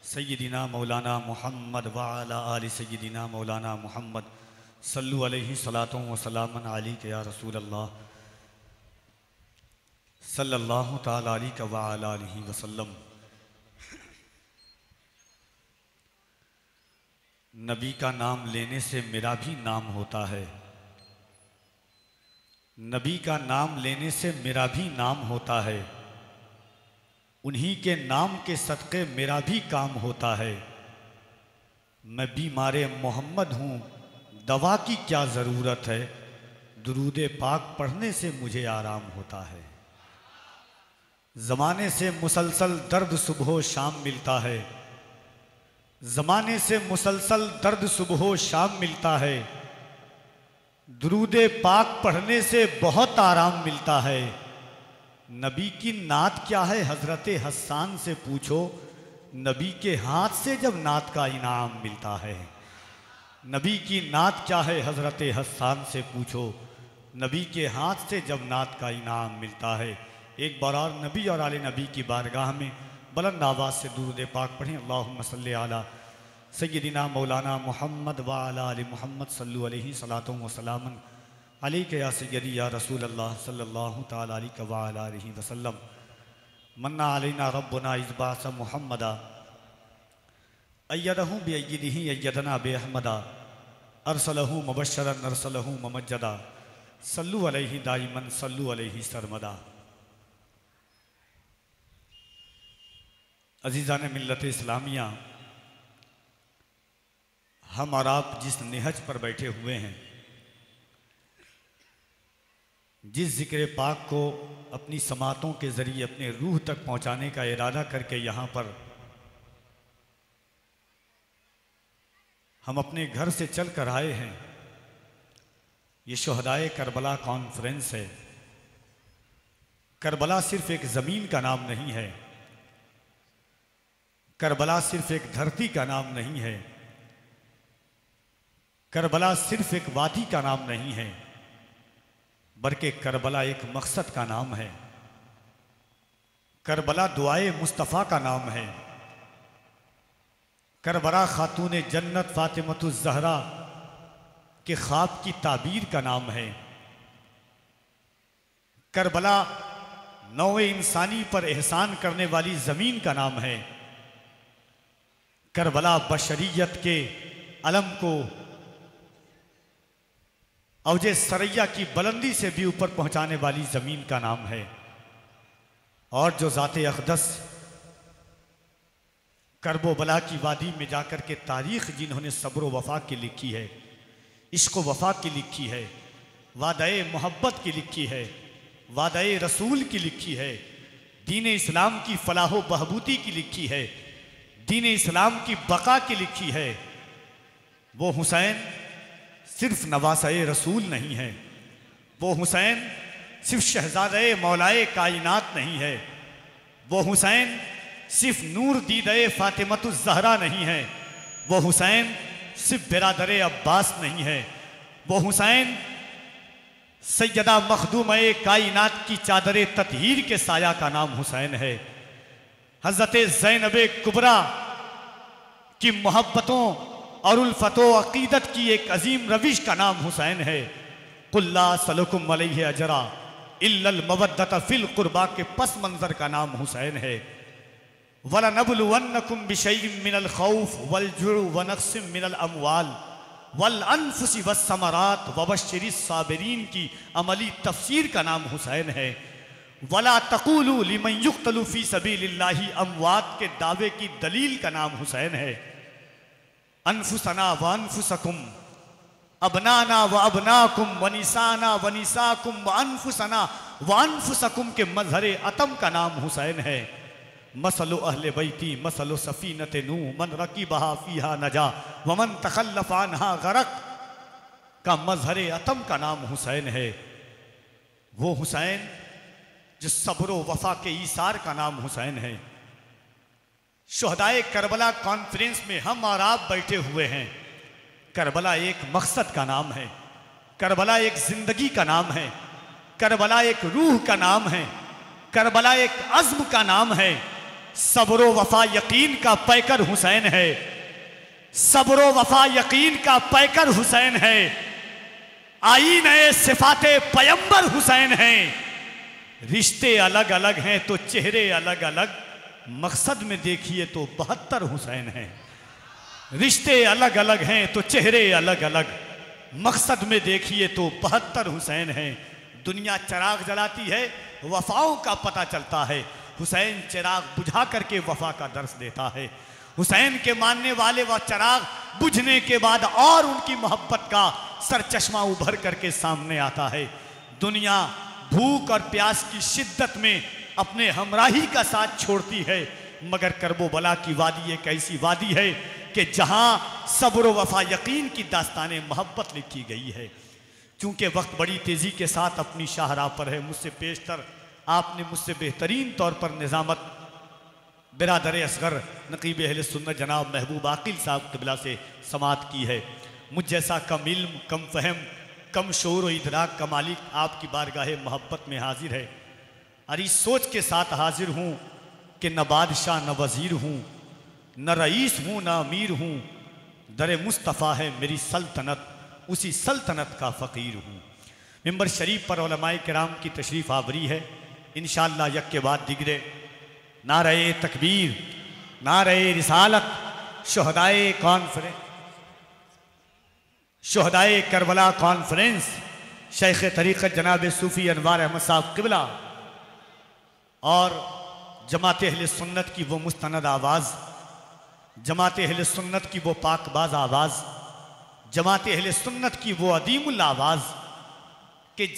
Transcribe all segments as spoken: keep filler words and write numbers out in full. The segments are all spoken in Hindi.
सय्यदिना मौलाना मुहम्मद व अला आलि सय्यदिना मौलाना मुहम्मद सल्लु अलैहि सलातो व सलामन अलैका या रसूल अल्लाह सल्लल्लाहु तआला अलैहि व अला आलिहि वसल्लम। नबी का नाम लेने से मेरा भी नाम होता है, नबी का नाम लेने से मेरा भी नाम होता है, उन्हीं के नाम के सदक़े मेरा भी काम होता है। मैं बीमारे मोहम्मद हूँ, दवा की क्या ज़रूरत है, दुरूद पाक पढ़ने से मुझे आराम होता है। ज़माने से मुसलसल दर्द सुबह शाम मिलता है, ज़माने से मुसलसल दर्द सुबह शाम मिलता है, दुरूद पाक पढ़ने से बहुत आराम मिलता है। नबी की नात क्या है हज़रत हस्सान से पूछो, नबी के हाथ से जब नात का इनाम मिलता है। नबी की नात क्या है हज़रत हस्सान से पूछो, नबी के हाथ से जब नात का इनाम मिलता है। एक बार और नबी और आले नबी की बारगाह में बुलंद आवाज़ से दुरूद पाक पढ़ें। अल्लाहुम्मा सल्ली अला सय्यदिना मौलाना मुहम्मद व अला आलि मुहम्मद सल्लु अलैहि सलातो व सलामन अलैका या सय्यदी या रसूल अल्लाह सल्लल्लाहु तआला अलैहि व अला आलिहि वसल्लम। मन्ना अलैना रब्बुना इज़बास मुहम्मदा अय्यदहु बिअय्यदिही अय्यदना बिअहमदा अरसलहु मुबश्शरन अरसलहु मुमज्जदा सल्लु अलैहि दाइमन सल्लु अलैहि सरमदा। अज़ीज़ान मिल्लत इस्लामिया, हम और आप जिस निहज पर बैठे हुए हैं, जिस ज़िक्र पाक को अपनी समातों के ज़रिए अपने रूह तक पहुँचाने का इरादा करके यहाँ पर हम अपने घर से चल कर आए हैं, ये शुहदाए करबला कॉन्फ्रेंस है। करबला सिर्फ एक ज़मीन का नाम नहीं है, करबला सिर्फ एक धरती का नाम नहीं है, करबला सिर्फ एक वादी का नाम नहीं है, बल्कि करबला एक मकसद का नाम है। करबला दुआए मुस्तफ़ा का नाम है। करबला खातून जन्नत फातिमतुज़ ज़हरा के ख्वाब की ताबीर का नाम है। करबला नौए इंसानी पर एहसान करने वाली ज़मीन का नाम है। करबला बशरियत के अलम को अवजे सरैया की बुलंदी से भी ऊपर पहुंचाने वाली ज़मीन का नाम है। और जो ज़ाते अक़दस करबो बला की वादी में जाकर के तारीख़ जिन्होंने सब्र व वफ़ा की लिखी है, इश्क़ व वफ़ा की लिखी है, वादाए मोहब्बत की लिखी है, वादाए रसूल की लिखी है, दीन इस्लाम की फ़लाह व बहबूदी की लिखी है, दीन इस्लाम की बका की लिखी है, वो हुसैन सिर्फ नवासे रसूल नहीं है, वो हुसैन सिर्फ शहजादे मौलाए कायनात नहीं है, वो हुसैन सिर्फ नूर दीदे फातिमतुज़ ज़हरा नहीं है, वो हुसैन सिर्फ बिरादरे अब्बास नहीं है, वो हुसैन सैयदा मखदूमे कायनात की चादरे ततहीर के साया का नाम हुसैन है। हज़रत ज़ैनबे कुबरा की मोहब्बतों और उल्फतो अकीदत की एक अजीम रविश का नाम हुसैन है। कुल्ला सलकुम अलैहि अजरा इल्लल मवद्दत फिल कुर्बा के पस मंज़र का नाम हुसैन है। वला नबलुवन्नकुम बिशैइन मिनल खौफ वल जुअ व नक़्सिम मिनल अमवाल वल अनफुसि वस्समरात वबश्शिरिस साबिरीन की अमली तफसीर का नाम हुसैन है। वला तक़ूलू लिमन युक़्तलू फ़ी सबीलिल्लाहि अमवात के दावे की दलील का नाम हुसैन है। अनफुसना व अनफुसकुम अबनाना व अबनाकुम व निसाना व निसाकुम व अनफुसना व अनफुसकुम के मज़हरे अतम का नाम हुसैन है। मसलु अहले बैती मसलु सफ़ीनते नूह मन रकीबहा फ़ीहा नजा व मन तख़ल्लफ़ अन्हा गरक़ का मज़हरे अतम का नाम हुसैन है। वो हुसैन जो सब्र व वफ़ा के ईसार का नाम हुसैन है। शुहदाए करबला कॉन्फ्रेंस में हम और आप बैठे हुए हैं। करबला एक मकसद का नाम है, करबला एक ज़िंदगी का नाम है, करबला एक रूह का नाम है, करबला एक अज़्म का नाम है। सब्रो वफा यकीन का पैकर हुसैन है, सब्रो वफा यकीन का पैकर हुसैन है, आईने सिफाते पैगंबर हुसैन हैं। रिश्ते अलग अलग हैं तो चेहरे अलग अलग, मकसद में देखिए तो बहत्तर हुसैन हैं। रिश्ते अलग अलग हैं तो चेहरे अलग अलग, मकसद में देखिए तो बहत्तर हुसैन हैं। दुनिया चिराग जलाती है, वफाओं का पता चलता है। हुसैन चिराग बुझा करके वफा का दर्श देता है। हुसैन के मानने वाले वह चिराग बुझने के बाद और उनकी मोहब्बत का सरचश्मा उभर करके सामने आता है। दुनिया भूख और प्यास की शिद्दत में अपने हमराही का साथ छोड़ती है, मगर करबो बला की वादी एक ऐसी वादी है कि जहां सब्र वफा यकीन की दास्ताने मोहब्बत लिखी गई है। क्योंकि वक्त बड़ी तेज़ी के साथ अपनी शाहराह पर है, मुझसे पेशतर आपने मुझसे बेहतरीन तौर पर निज़ामत बिरादर असगर नकीब अहले सुन्नत जनाब महबूब आकिल साहब क़िबला से समात की है। मुझ जैसा कम इल्म, कम फहम, कम शोर व इदराक का मालिक आपकी बारगाह मोहब्बत में हाजिर है। और इस सोच के साथ हाजिर हूँ कि न बादशाह न वज़ीर हूँ, न रईस हूँ न अमीर हूँ, दर मुस्तफ़ा है मेरी सल्तनत, उसी सल्तनत का फ़कीर हूँ। मिंबर शरीफ पर उलमाए किराम की तशरीफ़ आवरी है। इंशाअल्लाह यक के बाद दिगरे नारे तकबीर, नारे रिसालत, शुहदाए कॉन्फ्रेंस, शुहदाए करबला कॉन्फ्रेंस, शेख तरीक़त जनाब सूफ़ी अनवार अहमद साहब क़िबला और जमात अहले सुन्नत की वो मुस्तनद आवाज़, जमात अहले सुन्नत की वो पाकबाज आवाज़, जमात अहले सुन्नत की वो अदीमुल आवाज़ कि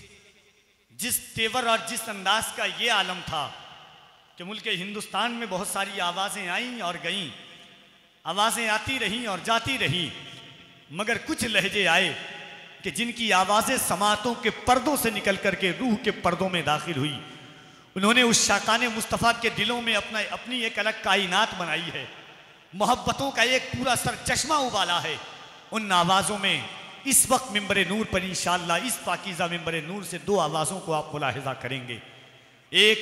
जिस तेवर और जिस अंदाज का ये आलम था कि मुल्क हिंदुस्तान में बहुत सारी आवाज़ें आईं और गईं, आवाज़ें आती रहीं और जाती रहीं, मगर कुछ लहजे आए कि जिनकी आवाज़ें समातों के पर्दों से निकल कर के रूह के पर्दों में दाखिल हुई। उन्होंने उस शाकान मुस्तफ़ा के दिलों में अपना अपनी एक अलग कायनात बनाई है, मोहब्बतों का एक पूरा सर चश्मा उबाला है। उन आवाज़ों में इस वक्त मिंबर नूर पर इंशाअल्लाह इस पाकीज़ा मिंबर नूर से दो आवाज़ों को आप मुलाहिज़ा करेंगे। एक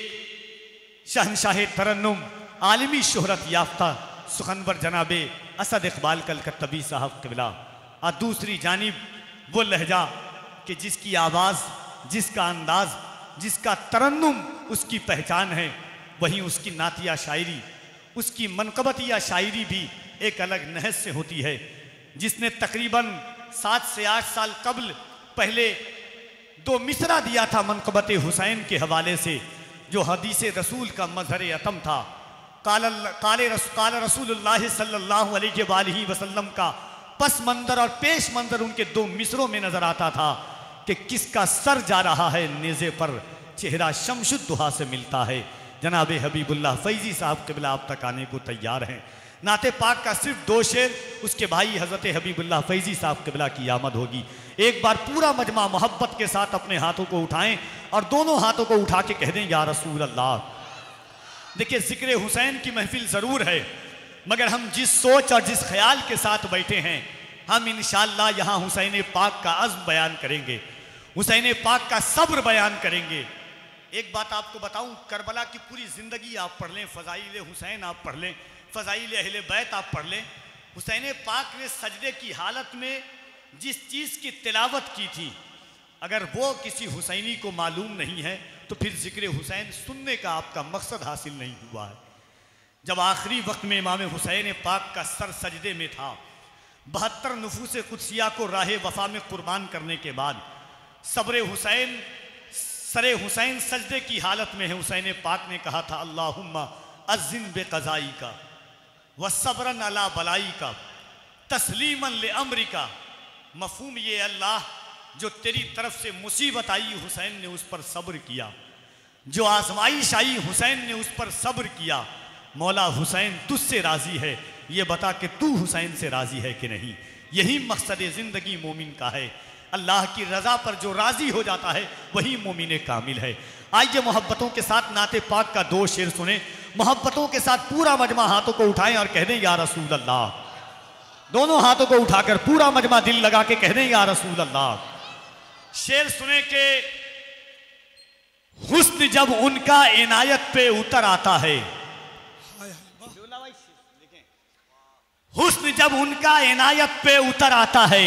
शहनशाह तरन्नुम, आलमी शोहरत याफ्ता सुखनवर जनाबे असद इकबाल कलकत्तबी साहब क़िबला, और दूसरी जानिब वो लहजा कि जिसकी आवाज़, जिसका अंदाज़, जिसका तरन्नुम उसकी पहचान है, वहीं उसकी नातिया शायरी, उसकी मनक़बतिया शायरी भी एक अलग नहज से होती है। जिसने तकरीबन सात से आठ साल कबल पहले दो मिसरा दिया था मनक़बत हुसैन के हवाले से, जो हदीस रसूल का मजहर अतम था। काल काले रस, काल रसूलुल्लाह सल्लल्लाहु अलैहि वसल्लम का पस मंज़र और पेश मंज़र उनके दो मिसरों में नज़र आता था कि किसका सर जा रहा है नेज़े पर, चेहरा शमशुद्दुहा से मिलता है। जनाब हबीबुल्लाह फैज़ी साहब क़िबला आप तक आने को तैयार हैं। नाते पाक का सिर्फ दो शेर, उसके भाई हज़रत हबीबुल्लाह फैज़ी साहब क़िबला की आमद होगी। एक बार पूरा मजमा मोहब्बत के साथ अपने हाथों को उठाएं और दोनों हाथों को उठा के कह दें या रसूल अल्लाह। देखिए, ज़िक्र हुसैन की महफिल ज़रूर है, मगर हम जिस सोच और जिस ख्याल के साथ बैठे हैं, हम इंशाअल्लाह यहाँ हुसैन पाक का अज़्म बयान करेंगे, हुसैन पाक का सब्र बयान करेंगे। एक बात आपको बताऊं, करबला की पूरी ज़िंदगी आप पढ़ लें, फ़ज़ाइल हुसैन आप पढ़ लें, फ़ज़ाइल अहले बैत आप पढ़ लें, हुसैन पाक ने सजदे की हालत में जिस चीज़ की तिलावत की थी, अगर वो किसी हुसैनी को मालूम नहीं है तो फिर ज़िक्र हुसैन सुनने का आपका मकसद हासिल नहीं हुआ है। जब आखिरी वक्त में इमाम हुसैन पाक का सर सजदे में था, बहत्तर नफूस कुदसिया को राह वफा में कुर्बान करने के बाद सब्र हुसैन, सरे हुसैन सजदे की हालत में है। हुसैन पाक ने कहा था अल्लाहुम्मा अज़्ज़िन बेक़ज़ाई का व सब्रन अला बलाई का तस्लीमन ले अम्री का। मफ़हूम ये, अल्लाह जो तेरी तरफ से मुसीबत आई हुसैन ने उस पर सब्र किया, जो आजमाइश आई हुसैन ने उस पर सब्र किया। मौला हुसैन तुझसे राज़ी है, ये बता कि तू हुसैन से राज़ी है कि नहीं। यही मकसद ज़िंदगी मोमिन का है। अल्लाह की रज़ा पर जो राज़ी हो जाता है वही मोमिन कामिल है। आइए मोहब्बतों के साथ नाते पाक का दो शेर सुने, मोहब्बतों के साथ पूरा मजमा हाथों को उठाएं और कह दें या रसूल अल्लाह। दोनों हाथों को उठाकर पूरा मजमा दिल लगा के कह दें या रसूल अल्लाह। शेर सुने के हुस्न जब उनका इनायत पे उतर आता है, हुस्न जब उनका इनायत पे उतर आता है,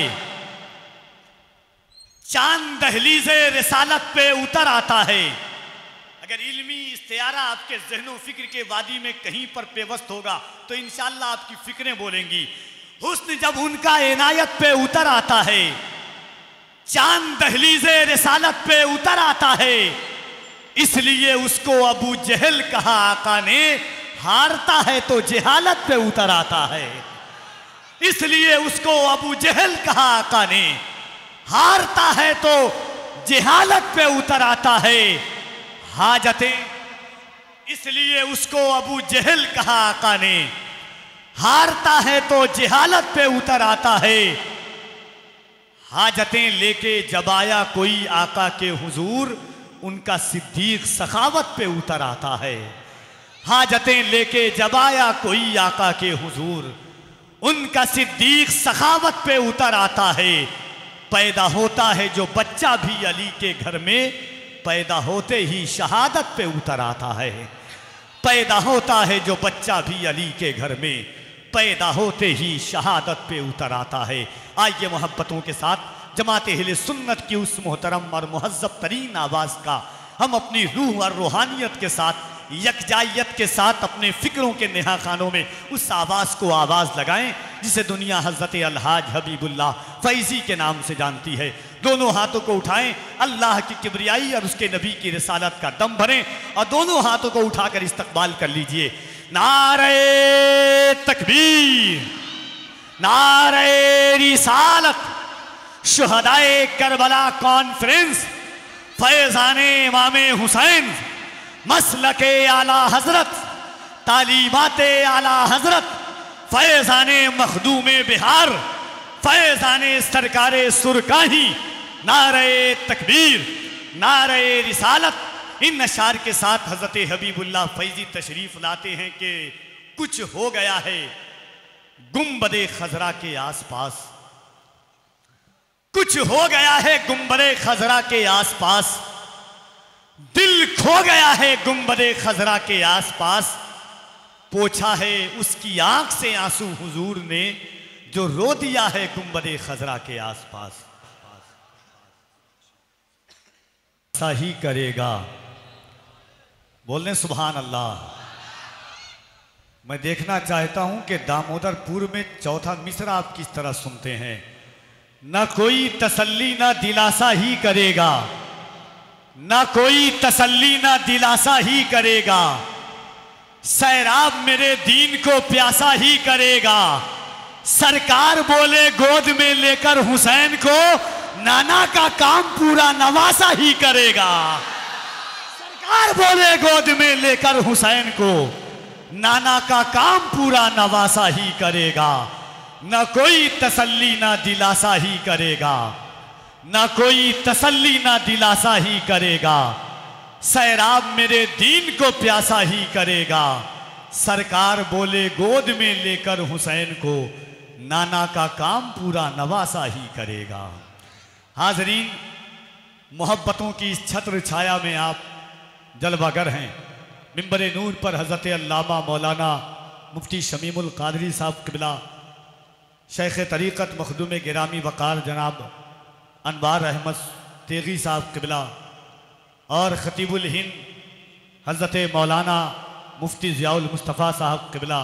चांद दहलीज़े रिसालत पे उतर आता है। अगर इल्मी इस्तियारा आपके ज़हनो फिक्र के वादी में कहीं पर पेवस्त होगा तो इंशाअल्लाह आपकी फिक्रें बोलेंगी। हुस्न जब उनका इनायत पे उतर आता है, चांद दहलीज़े रिसालत पे उतर आता है, इसलिए उसको अबू जहल कहा आका ने, हारता है तो जहालत पे उतर आता है। इसलिए उसको अबू जहल कहा आका ने, हारता है तो जहालत पे उतर आता है। हाजतें, इसलिए उसको अबू जहल कहा आका ने, हारता है तो जहालत पे उतर आता है। हाजतें लेके जब आया कोई आका के हुजूर, उनका सिद्दीक सखावत पे उतर आता है। हाजतें लेके जब आया कोई आका के हुजूर, उनका सिद्दीक सखावत पे उतर आता है। पैदा होता है जो बच्चा भी अली के घर में, पैदा होते ही शहादत पे उतर आता है। पैदा होता है जो बच्चा भी अली के घर में, पैदा होते ही शहादत पे उतर आता है। आइए मोहब्बतों के साथ जमात अहले सुन्नत की उस मोहतरम और मुहज़्ज़ब तरीन आवाज़ का हम अपनी रूह और रूहानियत के साथ, यकजाइयत के साथ, अपने फ़िक्रों के नेहा खानों में उस आवाज़ को आवाज़ लगाएं जिसे दुनिया हज़रत अलहाज हबीबुल्लाह फैज़ी के नाम से जानती है। दोनों हाथों को उठाएं, अल्लाह की किबरियाई और उसके नबी की रिसालत का दम भरें और दोनों हाथों को उठाकर इस्तकबाल कर लीजिए। नारे तकबीर, नारे रिसालत, शुहदाए करबला कॉन्फ्रेंस, फैज़ाने इमामे हुसैन, मसलके आला हजरत, तालीमाते आला हजरत, फैज़ाने मखदूमे बिहार, फैज़ाने सरकारे सुरकाही, नारे तकबीर, नारे रिसालत। इन अशार के साथ हज़रत हबीबुल्लाह फैज़ी तशरीफ़ लाते हैं कि कुछ हो गया है गुंबदे खजरा के आसपास, कुछ हो गया है गुंबदे खजरा के आसपास, दिल खो गया है गुंबदे खजरा के आसपास। पोछा है उसकी आंख से आंसू हुजूर ने, जो रो दिया है गुंबदे खजरा के आसपास। ऐसा ही करेगा, बोलने सुभान अल्लाह। मैं देखना चाहता हूं कि दामोदरपुर में चौथा मिसरा आप किस तरह सुनते हैं। ना कोई तसल्ली ना दिलासा ही करेगा, ना कोई तसल्ली ना दिलासा ही करेगा, सैराब मेरे दीन को प्यासा ही करेगा। सरकार बोले गोद में लेकर हुसैन को, नाना का काम पूरा नवासा ही करेगा। सरकार बोले गोद में लेकर हुसैन को, नाना का काम पूरा नवासा ही करेगा। न कोई तसल्ली ना दिलासा ही करेगा, न कोई तसल्ली ना दिलासा ही करेगा, सैराब मेरे दीन को प्यासा ही करेगा। सरकार बोले गोद में लेकर हुसैन को, नाना का काम पूरा नवासा ही करेगा। हाजरीन, मोहब्बतों की इस छत्र छाया में आप जलवागर हैं। मिंबर नूर पर हज़रत अल्लामा मौलाना मुफ्ती शमीमुल कादरी साहब क़िबला, शेख तरीक़त मखदूम गिरामी वक़ार जनाब अनवार अहमद तेगी साहब क़िबला और ख़तीबुल हिंद हज़रत मौलाना मुफ्ती ज़ियाउल मुस्तफ़ा साहब क़िबला,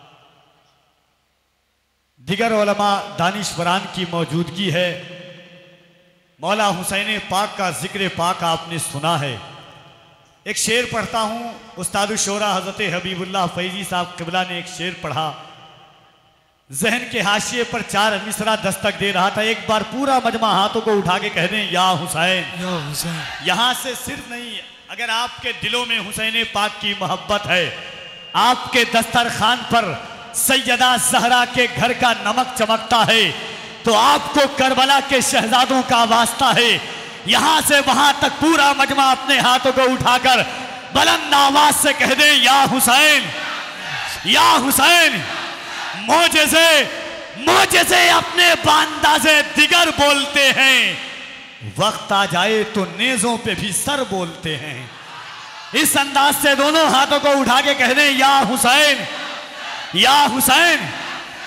दिगर उलमा दानिशवरान की मौजूदगी है। मौला हुसैन पाक का ज़िक्र पाक आपने सुना है। एक शेर पढ़ता हूँ, उस्ताद शोरा हज़रत हबीबुल्लाह फैज़ी साहब क़िबला ने एक शेर पढ़ा, जहन के हाशिए पर चार मिसरा दस्तक दे रहा था। एक बार पूरा मजमा हाथों को उठा के कह दें, या हुसैन, या हुसैन। यहाँ से सिर्फ नहीं, अगर आपके दिलों में हुसैन पाक की मोहब्बत है, आपके दस्तरखान पर सैयदा ज़हरा के घर का नमक चमकता है, तो आपको करबला के शहजादों का वास्ता है। यहाँ से वहाँ तक पूरा मजमा अपने हाथों को उठाकर बुलंद आवाज से कह दें, या हुसैन, या हुसैन। मोजेज़े मोजेज़े अपने बांदाज़े दिगर बोलते हैं, वक्त आ जाए तो नेज़ों पे भी सर बोलते हैं। इस अंदाज से दोनों हाथों को उठा के कह दें, या हुसैन, या हुसैन।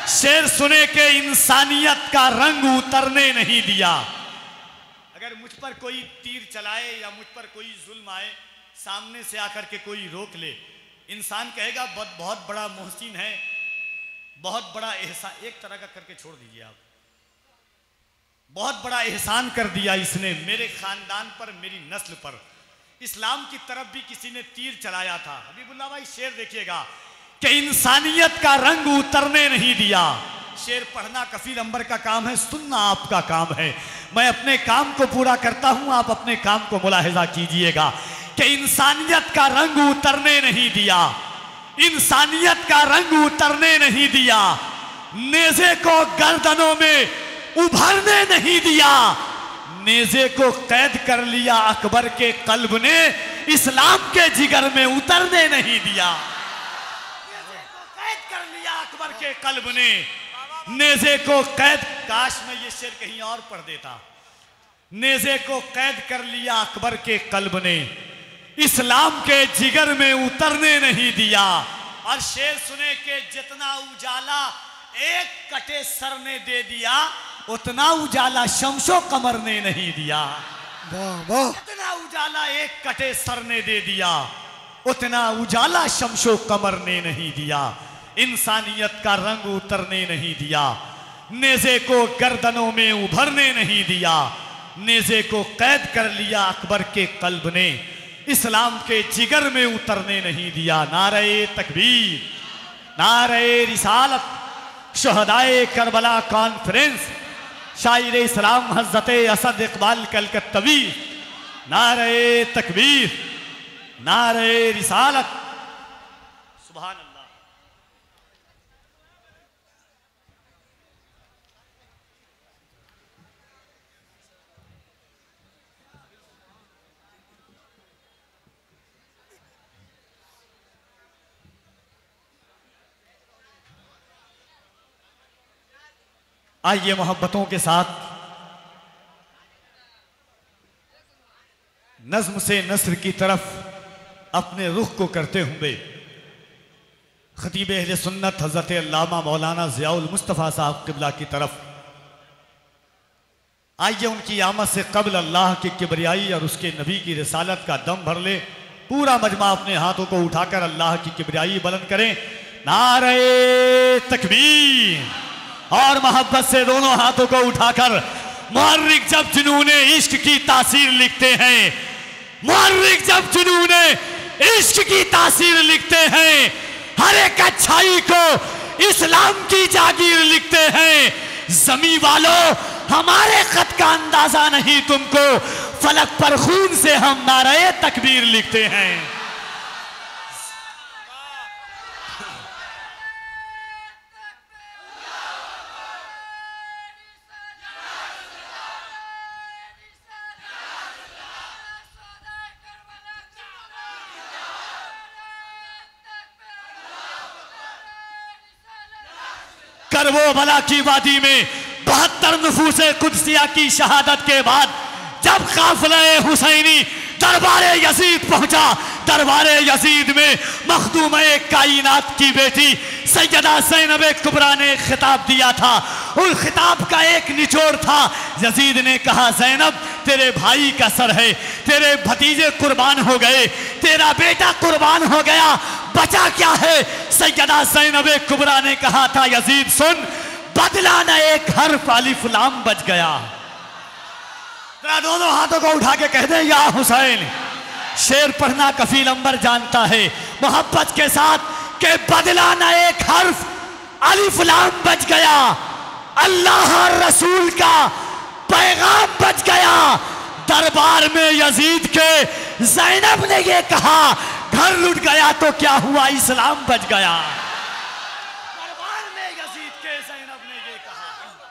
शेर सुने के इंसानियत का रंग उतरने नहीं दिया। अगर मुझ पर कोई तीर चलाए या मुझ पर कोई जुल्म आए, सामने से आकर के कोई रोक ले, इंसान कहेगा बहुत बड़ा मोहसिन है, बहुत बड़ा एहसान, एक तरह का करके छोड़ दीजिए आप, बहुत बड़ा एहसान कर दिया इसने मेरे खानदान पर, मेरी नस्ल पर। इस्लाम की तरफ भी किसी ने तीर चलाया था। हबीबुल्लाह भाई शेर देखिएगा कि इंसानियत का रंग उतरने नहीं दिया। शेर पढ़ना कफील अंबर का काम है, सुनना आपका काम है। मैं अपने काम को पूरा करता हूं, आप अपने काम को मुलाहिजा कीजिएगा कि इंसानियत का रंग उतरने नहीं दिया, इंसानियत का रंग उतरने नहीं दिया, नेज़े को गर्दनों में उभरने नहीं दिया, नेज़े को कैद कर लिया अकबर के कल्ब ने, इस्लाम के जिगर में उतरने नहीं दिया। नेज़े को कैद कर लिया अकबर के कल्ब ने, नेज़े को कैद, काश मैं ये शेर कहीं और पढ़ देता। नेज़े को कैद कर लिया अकबर के कल्ब ने, इस्लाम के जिगर में उतरने नहीं दिया। और शेर सुने के जितना उजाला एक कटे सर ने दे दिया, उतना उजाला शमशो कमर ने नहीं दिया। वाह वाह। उतना उजाला एक कटे सर ने दे दिया, उतना उजाला शमशो कमर ने नहीं दिया। इंसानियत का रंग उतरने नहीं दिया, नेज़े को गर्दनों में उभरने नहीं दिया, नेज़े को कैद कर लिया अकबर के कल्ब ने, इस्लाम के जिगर में उतरने नहीं दिया। नारे तकबीर, नारे रिसालत, शहदाए करबला कॉन्फ्रेंस, शायर इस्लाम हज़रत असद इकबाल कलकत्तवी, नारे तकबीर, नारे रिसालत, सुभान अल्लाह। आइए मोहब्बतों के साथ नज्म से नस्र की तरफ अपने रुख को करते हुए खतीब अहले सुन्नत हज़रत अल्लामा मौलाना ज़ियाउल मुस्तफ़ा साहब क़िबला की तरफ आइए उनकी आमद से कबल अल्लाह की किबरियाई और उसके नबी की रिसालत का दम भर ले। पूरा मजमा अपने हाथों को उठाकर अल्लाह की किबरियाई बुलंद करें। नारे तकबीर, और मोहब्बत से दोनों हाथों को उठाकर मुहर्रिक जब जुनूने इश्क की तासीर लिखते हैं, मुहर्रिक जब जुनूने इश्क की तासीर लिखते हैं, हर एक अच्छाई को इस्लाम की जागीर लिखते हैं। ज़मीं वालों, हमारे खत का अंदाजा नहीं तुमको, फलक पर खून से हम नारे तकबीर लिखते हैं। करबो बला की वादी में बहत्तर नफूसे कुदसिया की शहादत के बाद जब काफिले हुसैनी दरबारे यजीद पहुंचा, दरबारे यजीद में मखदूमे कायनात की बेटी सैयदा ज़ैनब कुबरा ने खिताब दिया था। उस खिताब का एक निचोड़ था, यजीद ने कहा ज़ैनब तेरे भाई का सर है, तेरे भतीजे कुर्बान हो गए, तेरा बेटा कुर्बान हो गया, बचा क्या है? सैयदा ज़ैनब कुबरा ने कहा था यजीद सुन, बदला न एक हर्फ अलिफ लाम बच गया। तेरा दोनों हाथों को उठा के कह दे या हुसैन। शेर पढ़ना कफील अंबर जानता है मोहब्बत के साथ के बदला न एक हर्फ अलिफ लाम बच गया, अल्लाह और रसूल का पैगाम बच गया। दरबार में यजीद के ज़ैनब ने ये कहा, घर लुट गया तो क्या हुआ, इस्लाम बच गया। दरबार में यजीद के ज़ैनब ने ये कहा।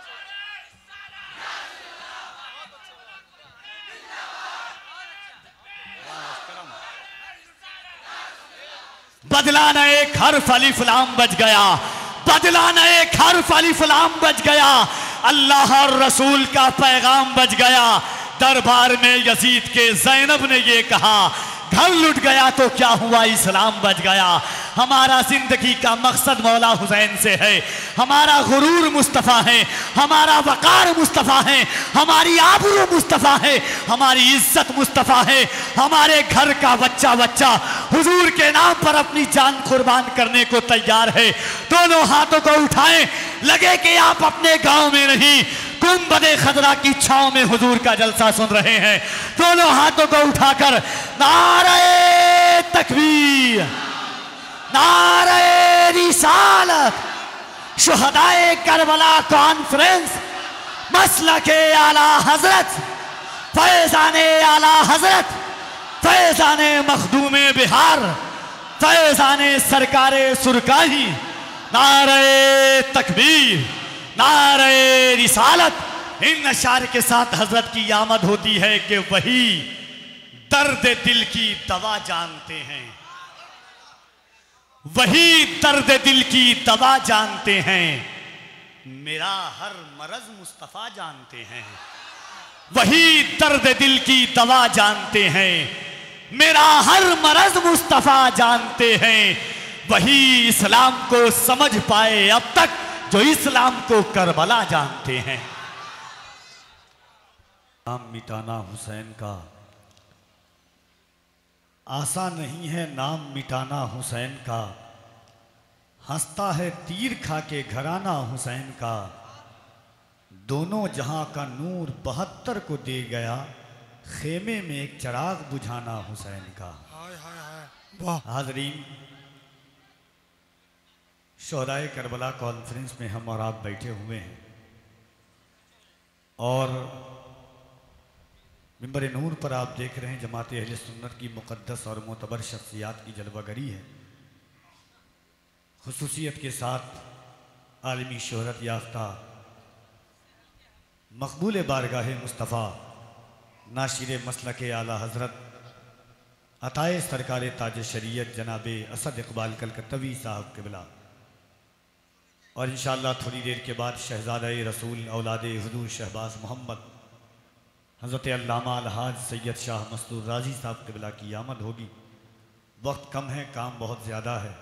बदला न एक हर्फ अलिफ लाम बच गया, बदला न एक हर्फ अलिफ लाम बच गया, अल्लाह और रसूल का पैगाम बच गया। दरबार में यजीद के ज़ैनब ने ये कहा, घर लुट गया तो क्या हुआ, इस्लाम बच गया। हमारा जिंदगी का मकसद मौला हुसैन से है। हमारा गुरूर मुस्तफ़ा है, हमारा वकार मुस्तफ़ा है, हमारी आबरू मुस्तफ़ा है, हमारी इज्जत मुस्तफ़ा है। हमारे घर का बच्चा बच्चा हुजूर के नाम पर अपनी जान कुर्बान करने को तैयार है। दोनों हाथों को उठाएं, लगे कि आप अपने गांव में नहीं, गुंबदे खदरा की छांव में हुजूर का जलसा सुन रहे हैं। दोनों हाथों को उठाकर नारे तकबीर, नारे रिसालत, शुहदाए करबला कॉन्फ्रेंस, मसलके आला हजरत, फैजाने आला हजरत, फैजाने मखदूमे बिहार, फैजाने सरकारे सुरकाही, नारे तकबीर, नारे रिसालत। इन अशार के साथ हजरत की आमद होती है कि वही दर्द दिल की दवा जानते हैं, वही दर्द दिल की दवा जानते हैं। मेरा हर मरज मुस्तफ़ा जानते हैं, वही दर्द दिल की दवा जानते हैं। मेरा हर मरज मुस्तफ़ा जानते हैं, वही इस्लाम को समझ पाए अब तक जो इस्लाम को करबला जानते हैं। नाम मिटाना हुसैन का आसान नहीं है, नाम मिटाना हुसैन का। हंसता है तीर खा के घराना हुसैन का। दोनों जहां का नूर बहत्तर को दे गया, खेमे में एक चिराग बुझाना हुसैन का। हाय हाय हाय वाह। हाज़रीन, शोहदाए करबला कॉन्फ्रेंस में हम और आप बैठे हुए हैं और मिंबर नूर पर आप देख रहे हैं जमात अहले सुन्नत की मुक़द्दस और मोतबर शख्सियात की जलवागरी है। खुसूसियत के साथ आलमी शोहरत याफ्ता मकबूल बारगाह मुस्तफ़ा नाशिर मसलके आला हज़रत अताए सरकार ताज शरीयत जनाब असद इकबाल कलकत्तवी साहब क़िबला और इंशाअल्लाह थोड़ी देर के बाद शहज़ादा-ए रसूल औलाद हुज़ूर शहबाज मोहम्मद हज़रत अल्लामा अलहाज सैयद शाह मस्तूर राज़ी साहब क़िबला की आमद होगी। वक्त कम है, काम बहुत ज़्यादा है।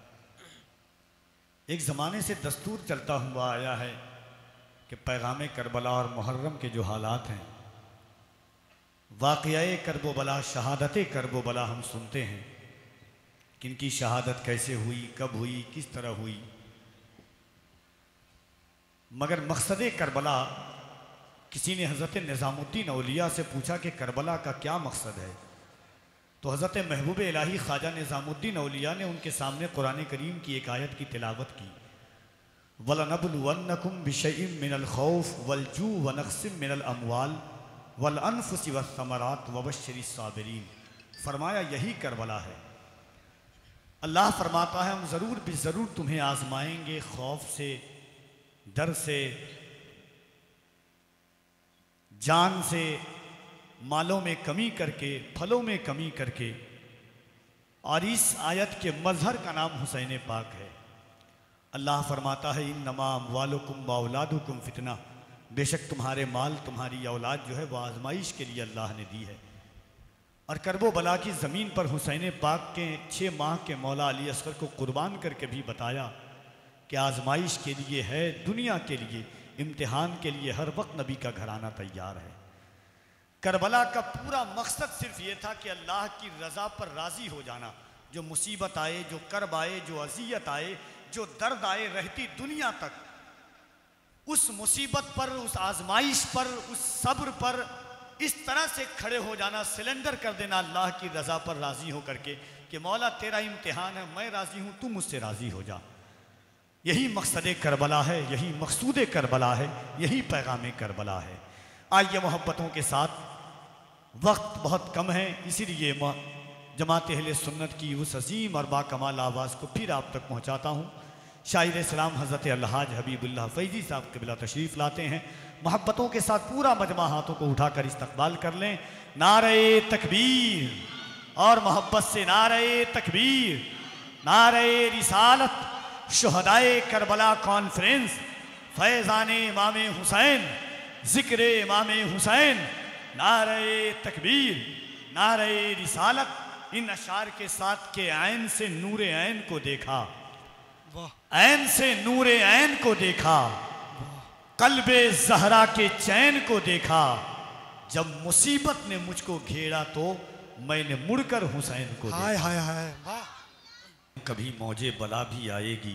एक ज़माने से दस्तूर चलता हुआ आया है कि पैगाम करबला और मुहर्रम के जो हालात हैं, वाक़या करबोबला, शहादत करबोबला हम सुनते हैं कि इनकी शहादत कैसे हुई, कब हुई, किस तरह हुई, मगर मकसद करबला किसी ने हज़रत निज़ामुद्दीन औलिया से पूछा कि करबला का क्या मकसद है, तो हज़रत महबूब इलाही ख्वाजा निज़ामुद्दीन औलिया ने उनके सामने कुरान करीम की एक आयत की तिलावत की। वलनबलुवन्नकुम बिशैइन मिनल खौफ वलजू व नक़्सिम मिनल अमवाल वल अनफुसि वस्समरात वबश्शिरिस साबिरीन। फरमाया यही करबला है। अल्लाह फरमाता है हम ज़रूर भी ज़रूर तुम्हें आजमाएंगे, खौफ से, डर से, जान से, मालों में कमी करके, फलों में कमी करके। और इस आयत के मजहर का नाम हुसैन पाक है। अल्लाह फरमाता है इन्नमा अम्वालुकुम व औलादुकुम फितना, बेशक तुम्हारे माल, तुम्हारी औलाद जो है वह आजमाइश के लिए अल्लाह ने दी है। और करबो बला की ज़मीन पर हुसैन पाक के छः माह के मौला अली असगर को कुर्बान करके भी बताया कि आजमाइश के लिए है, दुनिया के लिए, इम्तिहान के लिए हर वक्त नबी का घराना तैयार है। करबला का पूरा मकसद सिर्फ ये था कि अल्लाह की रज़ा पर राज़ी हो जाना। जो मुसीबत आए, जो कर्ब आए, जो अज़ियत आए, जो दर्द आए, रहती दुनिया तक उस मुसीबत पर, उस आजमाइश पर, उस सब्र पर इस तरह से खड़े हो जाना, सिलेंडर कर देना अल्लाह की रज़ा पर राज़ी हो करके कि मौला तेरा इम्तिहान है, मैं राज़ी हूँ, तू मुझसे राज़ी हो जा। यही मकसद करबला है, यही मकसूद करबला है, यही पैगाम करबला है। आइए मोहब्बतों के साथ, वक्त बहुत कम है, इसीलिए जमात अहले सुन्नत की उस अजीम और बाकमाल आवाज़ को फिर आप तक पहुँचाता हूँ। शायर इस्लाम हज़रत अलहाज हबीबुल्लाह फैज़ी साहब क़िबला तशरीफ़ लाते हैं। मोहब्बतों के साथ पूरा मजमा हाथों को उठाकर इस्तक़बाल कर लें। नारे तकबीर और मोहब्बत से नारे तकबीर, नारे रिसालत, शुहदाए करबला कॉन्फ्रेंस, फैज़ान इमाम हुसैन, ज़िक्र इमाम हुसैन, नारे तकबीर, नारे रिसालत, इन अशार के साथ के ऐन से नूरे ऐन को देखा, वाह ऐन से नूरे ऐन को देखा, कल्बे ज़हरा के चैन को देखा। जब मुसीबत ने मुझको घेरा तो मैंने मुड़कर हुसैन को हाय देखा। हाय हाय वाह कभी मौजे बला भी आएगी,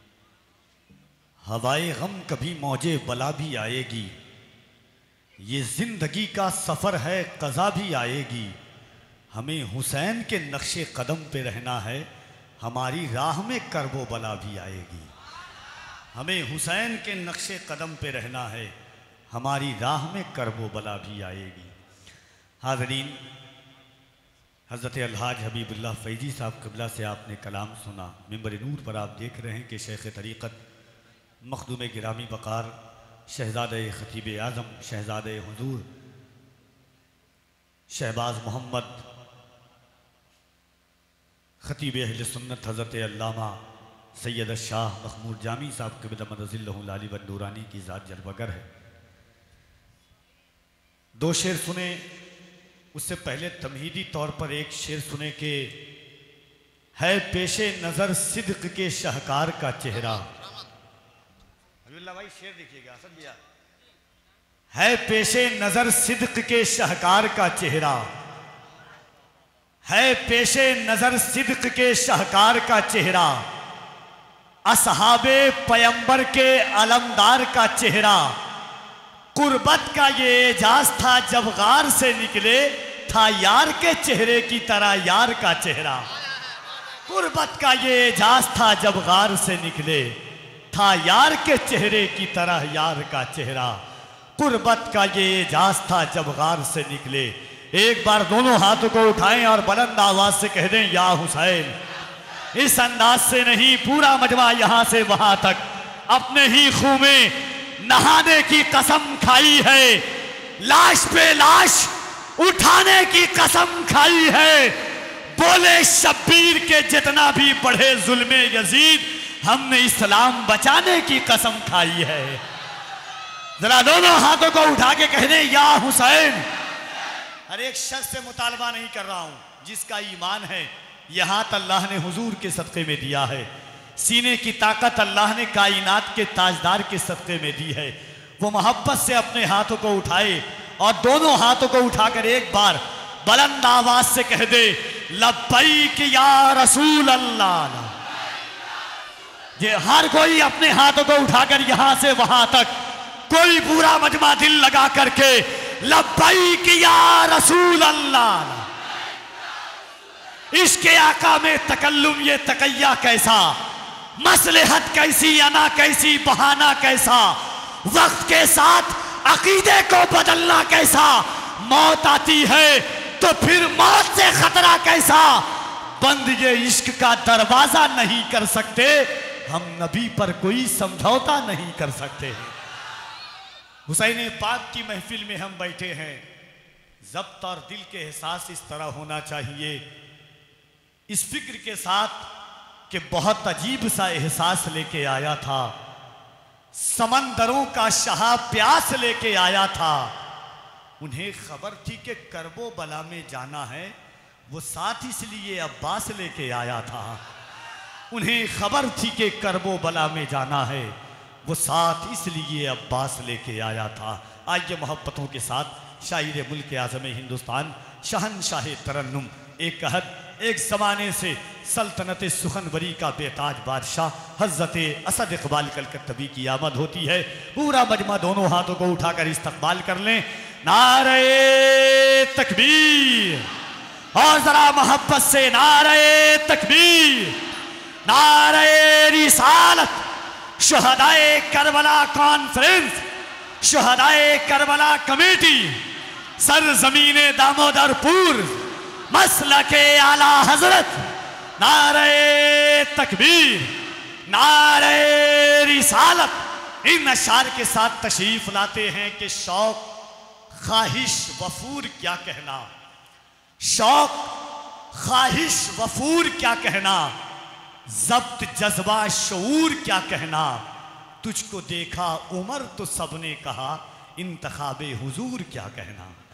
हवाए गम कभी मौजे बला भी आएगी। ये जिंदगी का सफर है, कज़ा भी आएगी। हमें हुसैन के नक्शे कदम पे रहना है, हमारी राह में करबो बला भी आएगी। हमें हुसैन के नक्शे कदम पे रहना है, हमारी राह में करबो बला भी आएगी। हाज़रीन, हज़रत अलहाज हबीबुल्लाह फैज़ी साहब क़िबला से आपने कलाम सुना। मिंबर नूर पर आप देख रहे हैं कि शेख तरीक़त मखदूम गिरामी बकार शहज़ादे ख़तीब आज़म शहज़ादे हुज़ूर शहबाज मोहम्मद ख़तीब अहले सुन्नत हज़रत अल्लामा सैयद शाह महमूद जामी साहब के मदज़िल्लहुल आली व नूरानी की ज़ात जलवगर है। दो शेर सुने, उससे पहले तमहीदी तौर पर एक शेर सुने के है पेशे नज़र सिद्क के शाहकार का चेहरा। भाई शेर देखिएगा असद भैया, है पेशे नजर सिद्क के शाहकार का चेहरा, है पेशे नजर सिद्क के शाहकार का चेहरा। असहाबे पैंबर के अलमदार का चेहरा। कुर्बत का ये एजाज था जब गार से निकले, था यार के चेहरे की तरह यार का चेहरा। कुर्बत का ये एजाज था जब गार से निकले, था यार के चेहरे की तरह यार का चेहरा। कुर्बत का ये एजाज था जब गार से निकले। एक बार दोनों हाथों को उठाएं और बुलंद आवाज से कह दें या हुसैन। इस अंदाज से नहीं, पूरा मजमा यहां से वहां तक अपने ही खून में नहाने की कसम खाई है, लाश पे लाश उठाने की कसम खाई है। बोले शब्बीर के जितना भी बढ़े जुल्मे यजीद, हमने इस्लाम बचाने की कसम खाई है। जरा दोनों हाथों को उठा के कह दें या हुसैन। हर एक शख्स से मुतालबा नहीं कर रहा हूं, जिसका ईमान है यहां अल्लाह ने हुजूर के सदक़े में दिया है, सीने की ताकत अल्लाह ने कायनात के ताजदार के सदक़े में दी है। वो मोहब्बत से अपने हाथों को उठाए और दोनों हाथों को उठाकर एक बार बुलंद आवाज से कह दे लब्बैक या रसूल अल्लाह। ये हर कोई अपने हाथों को उठाकर यहां से वहां तक कोई पूरा मजमा दिल लगा करके लब्बैक या रसूल अल्लाह। इसके आका में तकल्लुम ये तकैया कैसा, मसलहत कैसी, अना कैसी, बहाना कैसा, वक्त के साथ अकीदे को बदलना कैसा। मौत आती है तो फिर मौत से खतरा कैसा। बंद ये इश्क का दरवाजा नहीं कर सकते, हम नबी पर कोई समझौता नहीं कर सकते। हुसैन पाक की महफिल में हम बैठे हैं, ज़ब्त और दिल के एहसास इस तरह होना चाहिए, इस फिक्र के साथ कि बहुत अजीब सा एहसास लेके आया था, समंदरों का शाह प्यास लेके आया था। उन्हें खबर थी कि करबो बला में जाना है, वो साथ इसलिए अब्बास लेके आया था। उन्हें खबर थी कि करबो बला में जाना है, वो साथ इसलिए अब्बास लेके आया था। आइए मोहब्बतों के साथ शायर मुल्क आज़म हिंदुस्तान शहनशाह तरन्नुम एक कहत एक ज़माने से सल्तनत सुखनवरी का बेताज बादशाह हज़रत असद इकबाल कलकत्तवी की आमद होती है। पूरा मजमा दोनों हाथों को उठाकर इस्तकबाल कर लें। नारे तकबीर, और ज़रा मोहब्बत से नारे तकबीर, नारे रिसालत। शुहदाए करबला कॉन्फ्रेंस, शुहदाए करबला कमेटी, सरजमीने दामोदरपुर, मसलके आला हजरत। नारे तकबीर, नारे रिसालत। इन अशार के साथ तशरीफ लाते हैं कि शौक, ख्वाहिश, वफूर क्या कहना। शौक, ख्वाहिश, वफूर क्या कहना, ज़ब्त, जज्बा, शऊर क्या कहना। तुझको देखा उमर तो सबने कहा, इंतखाबे हुजूर क्या कहना।